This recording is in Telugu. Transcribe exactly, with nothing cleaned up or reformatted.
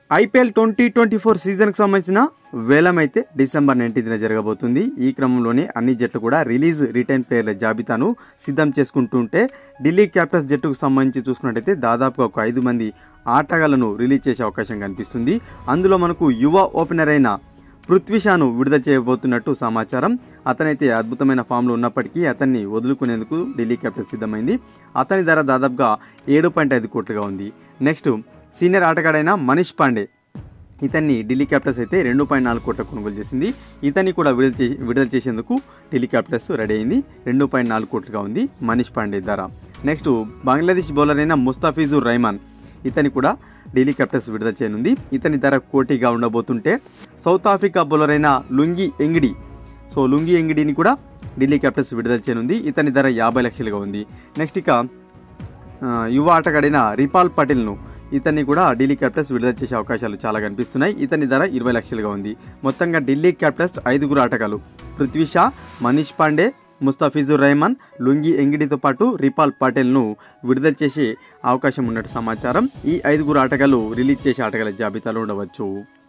ఐపీఎల్ ట్వంటీ ట్వంటీ ఫోర్ సీజన్కి సంబంధించిన వేలం అయితే డిసెంబర్ నైన్టీన్త్న జరగబోతుంది. ఈ క్రమంలోనే అన్ని జట్లు కూడా రిలీజ్ రిటైన్ ప్లేయర్ల జాబితాను సిద్ధం చేసుకుంటుంటే ఢిల్లీ క్యాపిటల్స్ జట్టుకు సంబంధించి చూసుకున్నట్టయితే దాదాపుగా ఒక ఐదు మంది ఆటగాళ్లను రిలీజ్ చేసే అవకాశం కనిపిస్తుంది. అందులో మనకు యువ ఓపెనర్ అయిన పృథ్వీషాను విడుదల చేయబోతున్నట్టు సమాచారం. అతనైతే అద్భుతమైన ఫామ్లో ఉన్నప్పటికీ అతన్ని వదులుకునేందుకు ఢిల్లీ క్యాపిటల్స్ సిద్ధమైంది. అతని ధర దాదాపుగా ఏడు పాయింట్ ఐదు కోట్లుగా ఉంది. నెక్స్ట్ సీనియర్ ఆటగాడైన మనీష్ పాండే, ఇతన్ని ఢిల్లీ క్యాపిటల్స్ అయితే రెండు పాయింట్ నాలుగు కోట్ల కొనుగోలు చేసింది. ఇతన్ని కూడా విడుదల చేసి విడుదల చేసేందుకు ఢిల్లీ క్యాపిటల్స్ రెడీ అయింది. రెండు పాయింట్ నాలుగు కోట్లుగా ఉంది మనీష్ పాండే ధర. నెక్స్ట్ బంగ్లాదేశ్ బౌలర్ అయిన ముస్తాఫిజుర్ రెహమాన్, ఇతని కూడా ఢిల్లీ క్యాపిటల్స్ విడుదల చేయనుంది. ఇతని ధర కోటిగా ఉండబోతుంటే సౌత్ ఆఫ్రికా బౌలర్ అయిన లుంగి ఎంగిడి, సో లుంగి ఎంగిడిని కూడా ఢిల్లీ క్యాపిటల్స్ విడుదల చేయనుంది. ఇతని ధర యాభై లక్షలుగా ఉంది. నెక్స్ట్ ఇక యువ ఆటగాడైన రిపాల్ పటేల్ను, ఇతన్ని కూడా ఢిల్లీ క్యాపిటల్స్ విడుదల చేసే అవకాశాలు చాలా కనిపిస్తున్నాయి. ఇతని ధర ఇరవై లక్షలుగా ఉంది. మొత్తంగా ఢిల్లీ క్యాపిటల్స్ ఐదుగురు ఆటగాళ్ళు పృథ్వీ షా, మనీష్ పాండే, ముస్తాఫిజుర్ రెహమాన్, లుంగి ఎంగిడితో పాటు రిపాల్ పటేల్ను విడుదల చేసే అవకాశం ఉన్నట్టు సమాచారం. ఈ ఐదుగురు ఆటగాళ్ళు రిలీజ్ చేసే ఆటగాళ్ళ జాబితాలో ఉండవచ్చు.